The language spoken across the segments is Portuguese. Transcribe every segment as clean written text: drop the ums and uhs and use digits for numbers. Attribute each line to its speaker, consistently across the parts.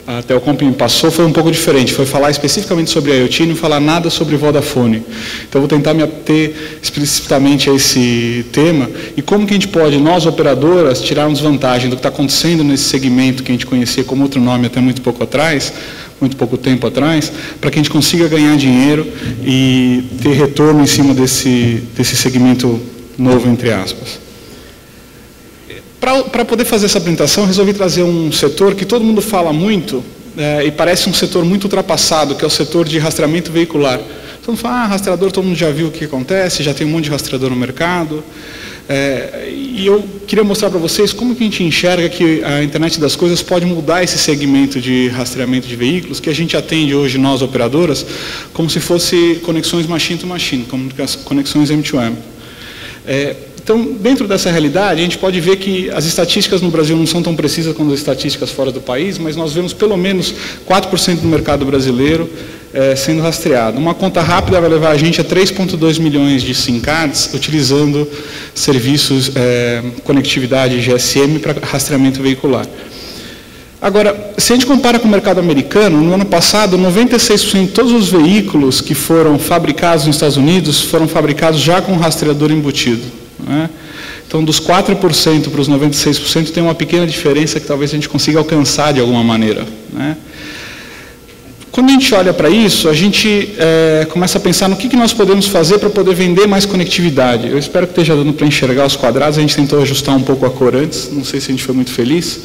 Speaker 1: a Telcomp me passou foi um pouco diferente, foi falar especificamente sobre a IoT e não falar nada sobre Vodafone. Então, vou tentar me ater explicitamente a esse tema e como que a gente pode, nós operadoras, tirarmos vantagem do que está acontecendo nesse segmento que a gente conhecia como outro nome até muito pouco tempo atrás, para que a gente consiga ganhar dinheiro e ter retorno em cima desse segmento novo, entre aspas. Para poder fazer essa apresentação, eu resolvi trazer um setor que todo mundo fala muito e parece um setor muito ultrapassado, que é o setor de rastreamento veicular. Todo mundo fala, rastreador, todo mundo já viu o que acontece, já tem um monte de rastreador no mercado. E eu queria mostrar para vocês como que a gente enxerga que a internet das coisas pode mudar esse segmento de rastreamento de veículos, que a gente atende hoje, nós operadoras, como se fosse conexões machine-to-machine, conexões M2M. Então, dentro dessa realidade, a gente pode ver que as estatísticas no Brasil não são tão precisas quanto as estatísticas fora do país, mas nós vemos pelo menos 4% do mercado brasileiro sendo rastreado. Uma conta rápida vai levar a gente a 3,2 milhões de SIM cards utilizando serviços, conectividade GSM para rastreamento veicular. Agora, se a gente compara com o mercado americano, no ano passado, 96% de todos os veículos que foram fabricados nos Estados Unidos foram fabricados já com rastreador embutido. Então, dos 4% para os 96% tem uma pequena diferença que talvez a gente consiga alcançar de alguma maneira. Quando a gente olha para isso, a gente começa a pensar no que nós podemos fazer para poder vender mais conectividade. Eu espero que esteja dando para enxergar os quadrados, a gente tentou ajustar um pouco a cor antes, não sei se a gente foi muito feliz,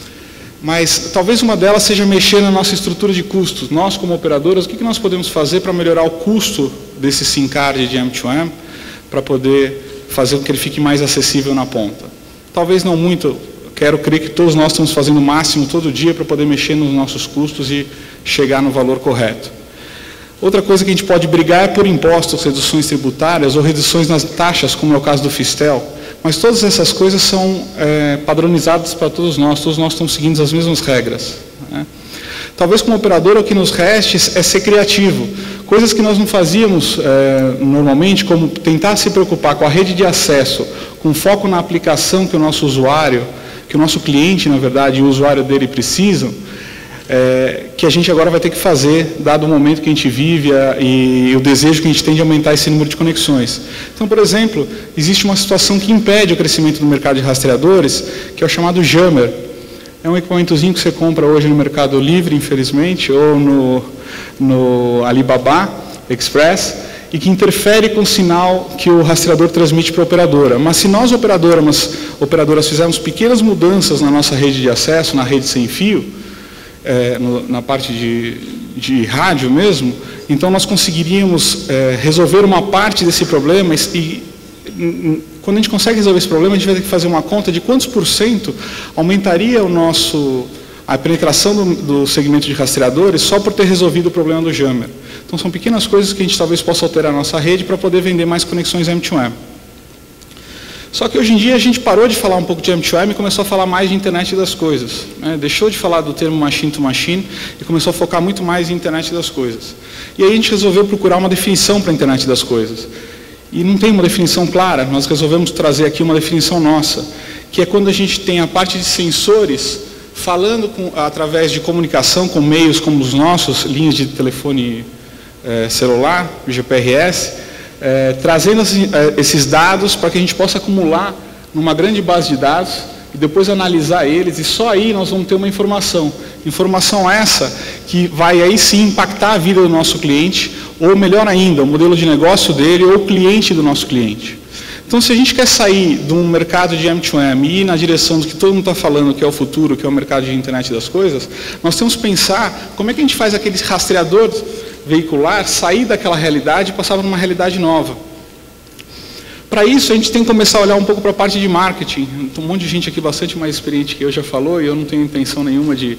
Speaker 1: mas talvez uma delas seja mexer na nossa estrutura de custos. Nós, como operadoras, o que nós podemos fazer para melhorar o custo desse SIM card de M2M, para poder fazer com que ele fique mais acessível na ponta. Talvez não muito, quero crer que todos nós estamos fazendo o máximo todo dia para poder mexer nos nossos custos e chegar no valor correto. Outra coisa que a gente pode brigar é por impostos, reduções tributárias ou reduções nas taxas, como é o caso do Fistel, mas todas essas coisas são padronizadas para todos nós estamos seguindo as mesmas regras. Talvez como operador o que nos reste é ser criativo. Coisas que nós não fazíamos normalmente, como tentar se preocupar com a rede de acesso, com foco na aplicação que o nosso usuário, que o nosso cliente, na verdade, e o usuário dele precisam, que a gente agora vai ter que fazer, dado o momento que a gente vive e o desejo que a gente tem de aumentar esse número de conexões. Então, por exemplo, existe uma situação que impede o crescimento do mercado de rastreadores, que é o chamado jammer. É um equipamentozinho que você compra hoje no Mercado Livre, infelizmente, ou no Alibaba Express, e que interfere com o sinal que o rastreador transmite para a operadora. Mas se nós, operadoras, fizermos pequenas mudanças na nossa rede de acesso, na rede sem fio, na parte de rádio mesmo, então nós conseguiríamos resolver uma parte desse problema e quando a gente consegue resolver esse problema, a gente vai ter que fazer uma conta de quantos % aumentaria a penetração do segmento de rastreadores só por ter resolvido o problema do jammer. Então, são pequenas coisas que a gente talvez possa alterar a nossa rede para poder vender mais conexões M2M. Só que hoje em dia a gente parou de falar um pouco de M2M e começou a falar mais de internet das coisas. Deixou de falar do termo machine to machine e começou a focar muito mais em internet das coisas. E aí a gente resolveu procurar uma definição para a internet das coisas. E não tem uma definição clara, nós resolvemos trazer aqui uma definição nossa, que é quando a gente tem a parte de sensores falando através de comunicação com meios como os nossos, linhas de telefone celular, GPRS, trazendo esses dados para que a gente possa acumular numa grande base de dados e depois analisar eles, e só aí nós vamos ter uma informação. Informação essa que vai aí sim impactar a vida do nosso cliente, ou melhor ainda, o modelo de negócio dele ou o cliente do nosso cliente. Então, se a gente quer sair de um mercado de M2M e ir na direção do que todo mundo está falando, que é o futuro, que é o mercado de internet das coisas, nós temos que pensar como é que a gente faz aquele rastreador veicular sair daquela realidade e passar para uma realidade nova. Para isso, a gente tem que começar a olhar um pouco para a parte de marketing. Um monte de gente aqui bastante mais experiente que eu já falou, e eu não tenho intenção nenhuma de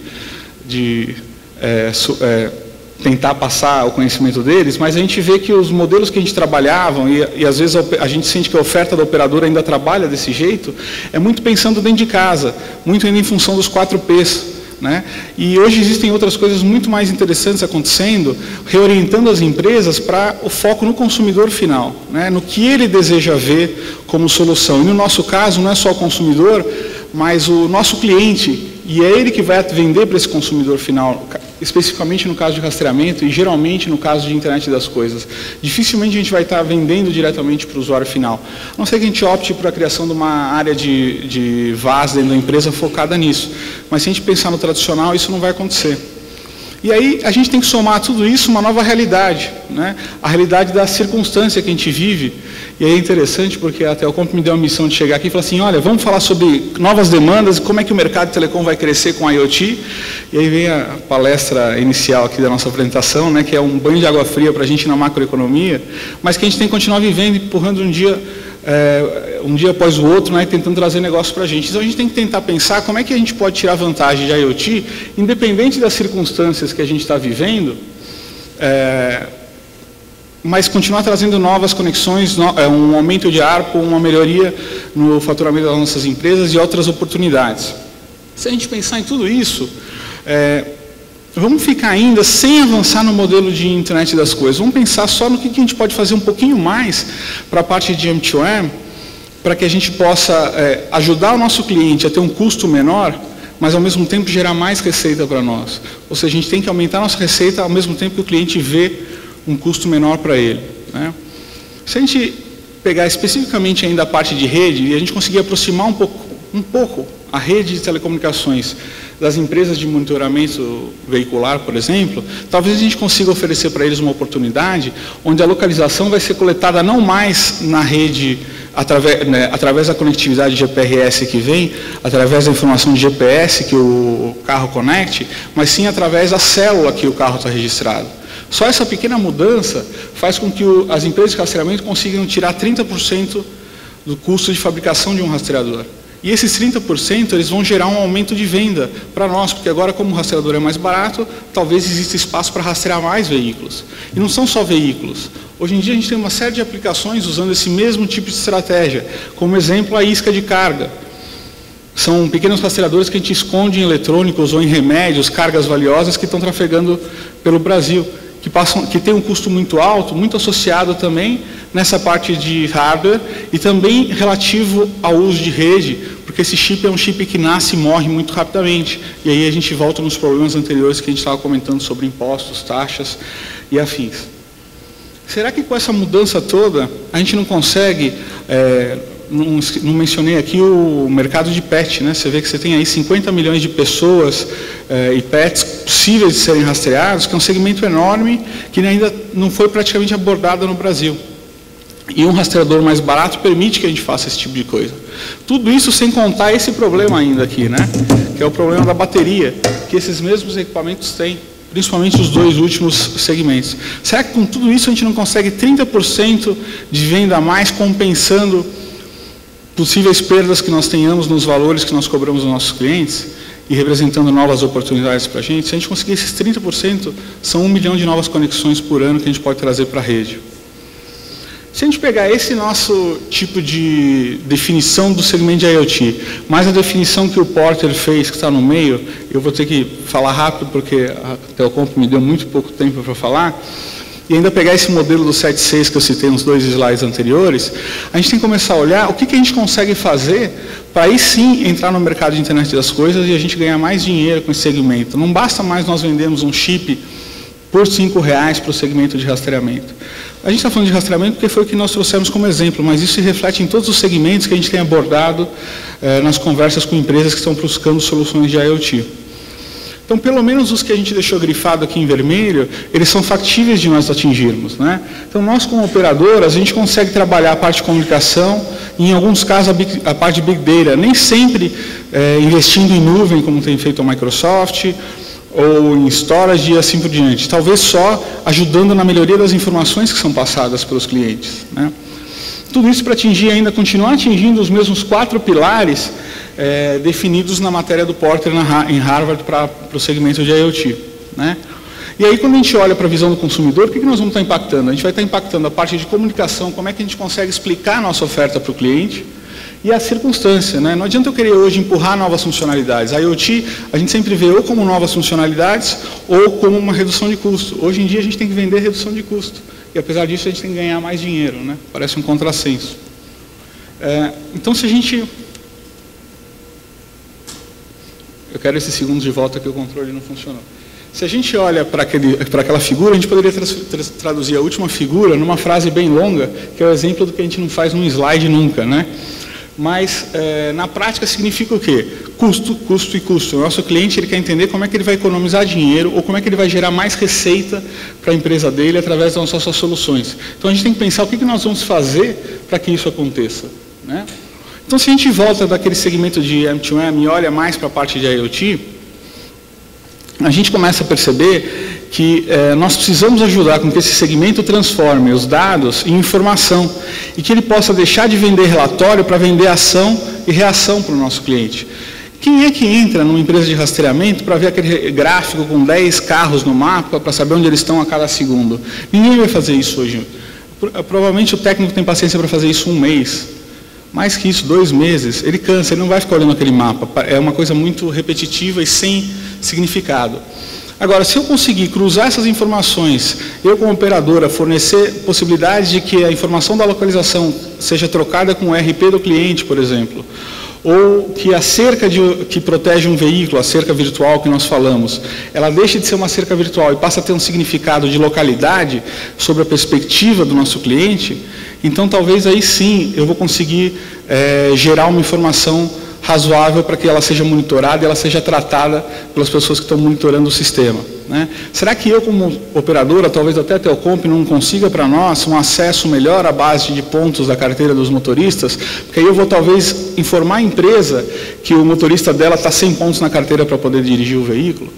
Speaker 1: tentar passar o conhecimento deles, mas a gente vê que os modelos que a gente trabalhava, e às vezes a gente sente que a oferta da operadora ainda trabalha desse jeito, é muito pensando dentro de casa, muito ainda em função dos 4Ps. E hoje existem outras coisas muito mais interessantes acontecendo, reorientando as empresas para o foco no consumidor final, no que ele deseja ver como solução. E no nosso caso, não é só o consumidor, mas o nosso cliente e é ele que vai vender para esse consumidor final, especificamente no caso de rastreamento e geralmente no caso de internet das coisas. Dificilmente a gente vai estar vendendo diretamente para o usuário final. A não ser que a gente opte por a criação de uma área de VAS dentro da empresa focada nisso. Mas se a gente pensar no tradicional, isso não vai acontecer. E aí a gente tem que somar tudo isso uma nova realidade, né? A realidade da circunstância que a gente vive. E aí é interessante porque a Telcomp me deu a missão de chegar aqui e falar assim, olha, vamos falar sobre novas demandas e como é que o mercado de telecom vai crescer com a IoT. E aí vem a palestra inicial aqui da nossa apresentação, né, que é um banho de água fria para a gente na macroeconomia, mas que a gente tem que continuar vivendo, empurrando um dia após o outro, né, tentando trazer negócio para a gente. Então a gente tem que tentar pensar como é que a gente pode tirar vantagem de IoT, independente das circunstâncias que a gente está vivendo, mas continuar trazendo novas conexões, um aumento de ARPU, uma melhoria no faturamento das nossas empresas e outras oportunidades. Se a gente pensar em tudo isso, vamos ficar ainda sem avançar no modelo de internet das coisas. Vamos pensar só no que a gente pode fazer um pouquinho mais para a parte de M2M, para que a gente possa ajudar o nosso cliente a ter um custo menor, mas ao mesmo tempo gerar mais receita para nós. Ou seja, a gente tem que aumentar a nossa receita ao mesmo tempo que o cliente vê um custo menor para ele, né? Se a gente pegar especificamente ainda a parte de rede, e a gente conseguir aproximar um pouco a rede de telecomunicações das empresas de monitoramento veicular, por exemplo, talvez a gente consiga oferecer para eles uma oportunidade onde a localização vai ser coletada não mais na rede através da conectividade GPRS que vem, através da informação de GPS que o carro conecte, mas sim através da célula que o carro está registrado. Só essa pequena mudança faz com que as empresas de rastreamento consigam tirar 30% do custo de fabricação de um rastreador. E esses 30% eles vão gerar um aumento de venda para nós, porque agora, como o rastreador é mais barato, talvez exista espaço para rastrear mais veículos. E não são só veículos. Hoje em dia a gente tem uma série de aplicações usando esse mesmo tipo de estratégia. Como exemplo, a isca de carga. São pequenos rastreadores que a gente esconde em eletrônicos ou em remédios, cargas valiosas que estão trafegando pelo Brasil, que tem um custo muito alto, muito associado também nessa parte de hardware e também relativo ao uso de rede, porque esse chip é um chip que nasce e morre muito rapidamente. E aí a gente volta nos problemas anteriores que a gente estava comentando sobre impostos, taxas e afins. Será que com essa mudança toda a gente não consegue... Não mencionei aqui o mercado de pet, né? Você vê que você tem aí 50 milhões de pessoas e pets possíveis de serem rastreados, que é um segmento enorme que ainda não foi praticamente abordado no Brasil. E um rastreador mais barato permite que a gente faça esse tipo de coisa. Tudo isso sem contar esse problema ainda aqui, né? Que é o problema da bateria, que esses mesmos equipamentos têm, principalmente os dois últimos segmentos. Será que com tudo isso a gente não consegue 30% de venda a mais compensando possíveis perdas que nós tenhamos nos valores que nós cobramos dos nossos clientes e representando novas oportunidades para a gente? Se a gente conseguir esses 30%, são 1 milhão de novas conexões por ano que a gente pode trazer para a rede. Se a gente pegar esse nosso tipo de definição do segmento de IoT, mais a definição que o Porter fez, que está no meio, eu vou ter que falar rápido porque a Telcomp me deu muito pouco tempo para falar, e ainda pegar esse modelo do 7.6 que eu citei nos 2 slides anteriores, a gente tem que começar a olhar o que a gente consegue fazer para aí sim entrar no mercado de internet das coisas e a gente ganhar mais dinheiro com esse segmento. Não basta mais nós vendermos um chip por R$5 para o segmento de rastreamento. A gente está falando de rastreamento porque foi o que nós trouxemos como exemplo, mas isso se reflete em todos os segmentos que a gente tem abordado nas conversas com empresas que estão buscando soluções de IoT. Então, pelo menos os que a gente deixou grifado aqui em vermelho, eles são factíveis de nós atingirmos, né? Então, nós como operadoras, a gente consegue trabalhar a parte de comunicação, e em alguns casos a parte de Big Data, nem sempre investindo em nuvem, como tem feito a Microsoft, ou em storage e assim por diante. Talvez só ajudando na melhoria das informações que são passadas pelos clientes, né? Tudo isso para continuar atingindo os mesmos 4 pilares definidos na matéria do Porter em Harvard para o segmento de IoT, né? E aí, quando a gente olha para a visão do consumidor, o que nós vamos estar impactando? A gente vai estar impactando a parte de comunicação, como é que a gente consegue explicar a nossa oferta para o cliente, e a circunstância, né? Não adianta eu querer hoje empurrar novas funcionalidades. A IoT, a gente sempre vê ou como novas funcionalidades, ou como uma redução de custo. Hoje em dia, a gente tem que vender redução de custo. E, apesar disso, a gente tem que ganhar mais dinheiro, né? Parece um contrassenso. Então, se a gente Eu quero esses segundos de volta que o controle não funcionou. Se a gente olha para aquela figura, a gente poderia traduzir a última figura numa frase bem longa, que é o exemplo do que a gente não faz num slide nunca, né? Mas, na prática, significa o quê? Custo, custo e custo. O nosso cliente ele quer entender como é que ele vai economizar dinheiro ou como é que ele vai gerar mais receita para a empresa dele através das nossas soluções. Então, a gente tem que pensar o que nós vamos fazer para que isso aconteça, né? Então, se a gente volta daquele segmento de M2M e olha mais para a parte de IoT, a gente começa a perceber que nós precisamos ajudar com que esse segmento transforme os dados em informação e que ele possa deixar de vender relatório para vender ação e reação para o nosso cliente. Quem é que entra numa empresa de rastreamento para ver aquele gráfico com 10 carros no mapa para saber onde eles estão a cada segundo? Ninguém vai fazer isso hoje. Provavelmente o técnico tem paciência para fazer isso um mês. Mais que isso, 2 meses, ele cansa, ele não vai ficar olhando aquele mapa. É uma coisa muito repetitiva e sem significado. Agora, se eu conseguir cruzar essas informações, eu como operadora fornecer possibilidades de que a informação da localização seja trocada com o RP do cliente, por exemplo, ou que a cerca que protege um veículo, a cerca virtual que nós falamos, ela deixe de ser uma cerca virtual e passa a ter um significado de localidade sobre a perspectiva do nosso cliente, então talvez aí sim eu vou conseguir gerar uma informação razoável para que ela seja monitorada e ela seja tratada pelas pessoas que estão monitorando o sistema, né? Será que eu, como operadora, talvez até a Telcomp não consiga para nós um acesso melhor à base de pontos da carteira dos motoristas? Porque aí eu vou talvez informar a empresa que o motorista dela está sem pontos na carteira para poder dirigir o veículo.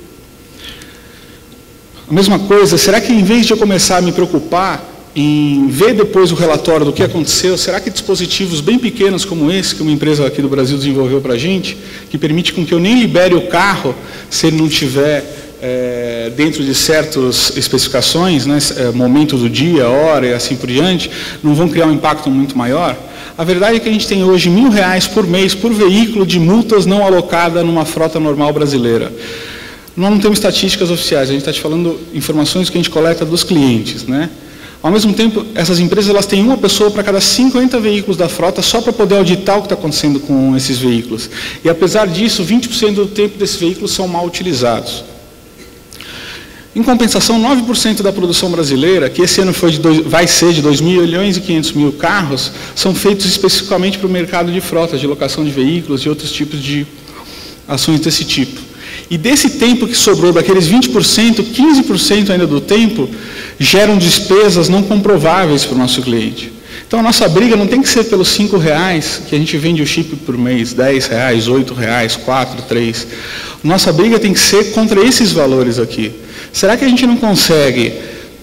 Speaker 1: A mesma coisa, será que em vez de eu começar a me preocupar em ver depois o relatório do que aconteceu, será que dispositivos bem pequenos como esse, que uma empresa aqui do Brasil desenvolveu para a gente, que permite com que eu nem libere o carro se ele não tiver dentro de certas especificações, né, momento do dia, hora e assim por diante, não vão criar um impacto muito maior? A verdade é que a gente tem hoje R$1.000 por mês por veículo de multas não alocada numa frota normal brasileira. Nós não temos estatísticas oficiais, a gente está te falando informações que a gente coleta dos clientes, né? Ao mesmo tempo, essas empresas elas têm uma pessoa para cada 50 veículos da frota só para poder auditar o que está acontecendo com esses veículos. E apesar disso, 20% do tempo desses veículos são mal utilizados. Em compensação, 9% da produção brasileira, que esse ano vai ser de 2.500.000 carros, são feitos especificamente para o mercado de frotas, de locação de veículos e outros tipos de ações desse tipo. E desse tempo que sobrou, daqueles 20%, 15% ainda do tempo, geram despesas não comprováveis para o nosso cliente. Então, a nossa briga não tem que ser pelos R$5 que a gente vende o chip por mês, R$10, R$8, 4, 3. Nossa briga tem que ser contra esses valores aqui. Será que a gente não consegue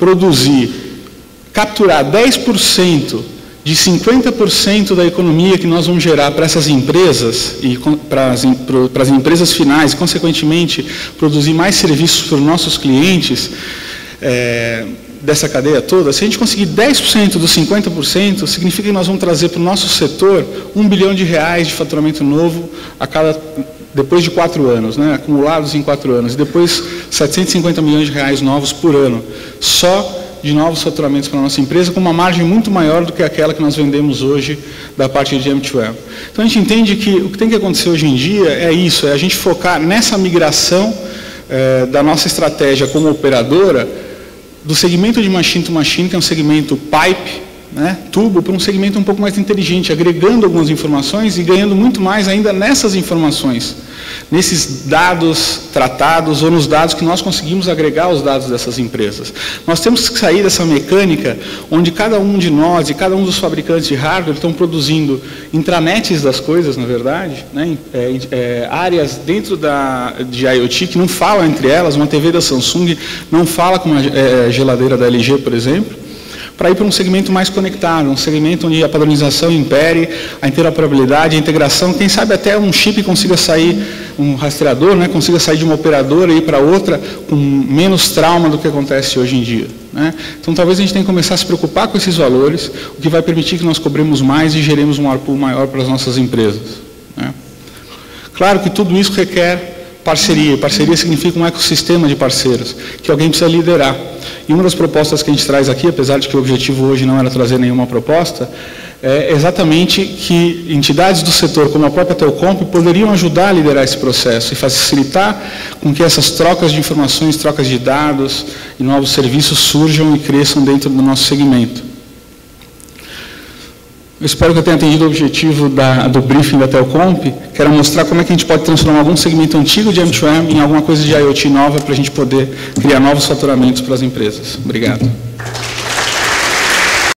Speaker 1: capturar 10% de 50% da economia que nós vamos gerar para essas empresas e para as empresas finais, e, consequentemente, produzir mais serviços para os nossos clientes dessa cadeia toda? Se a gente conseguir 10% dos 50%, significa que nós vamos trazer para o nosso setor R$1 bilhão de faturamento novo depois de 4 anos, né, acumulados em 4 anos, e depois R$750 milhões novos por ano, só de novos faturamentos para a nossa empresa, com uma margem muito maior do que aquela que nós vendemos hoje da parte de M2M. Então, a gente entende que o que tem que acontecer hoje em dia é isso, é a gente focar nessa migração da nossa estratégia como operadora, do segmento de machine to machine, que é um segmento pipe, né, tubo, para um segmento um pouco mais inteligente, agregando algumas informações e ganhando muito mais ainda nessas informações, nesses dados tratados ou nos dados que nós conseguimos agregar aos dados dessas empresas. Nós temos que sair dessa mecânica onde cada um de nós e cada um dos fabricantes de hardware estão produzindo intranets das coisas, na verdade, né, áreas dentro de IoT que não falam entre elas. Uma TV da Samsung não fala com uma geladeira da LG, por exemplo, para ir para um segmento mais conectado, um segmento onde a padronização impere, a interoperabilidade, a integração, quem sabe até um chip consiga sair, um rastreador, né, consiga sair de uma operadora e ir para outra com menos trauma do que acontece hoje em dia, né? Então, talvez a gente tenha que começar a se preocupar com esses valores, o que vai permitir que nós cobremos mais e geremos um ARPU maior para as nossas empresas, né? Claro que tudo isso requer parceria. Parceria significa um ecossistema de parceiros, que alguém precisa liderar. E uma das propostas que a gente traz aqui, apesar de que o objetivo hoje não era trazer nenhuma proposta, é exatamente que entidades do setor, como a própria Telcomp, poderiam ajudar a liderar esse processo e facilitar com que essas trocas de informações, trocas de dados e novos serviços surjam e cresçam dentro do nosso segmento. Eu espero que eu tenha atendido o objetivo do briefing da Telcomp, que era mostrar como é que a gente pode transformar algum segmento antigo de M2M em alguma coisa de IoT nova para a gente poder criar novos faturamentos para as empresas. Obrigado.